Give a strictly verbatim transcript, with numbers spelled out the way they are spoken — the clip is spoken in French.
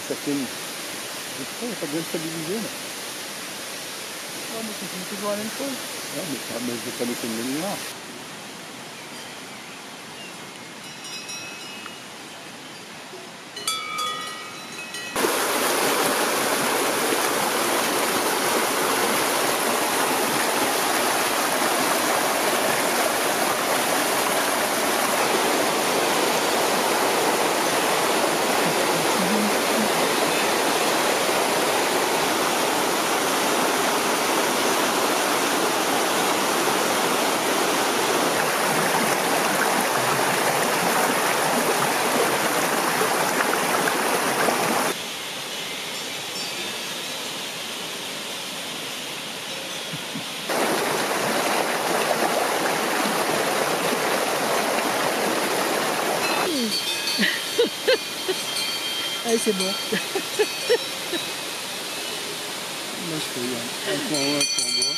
ça fait une... Je crois, ça bien stabilisé là. Non, mais c'est toujours la même chose. Non, mais, ça, mais je vais pas laisser une demi-heure. Allez, c'est bon. Moi, je fais un point haut, un point bas.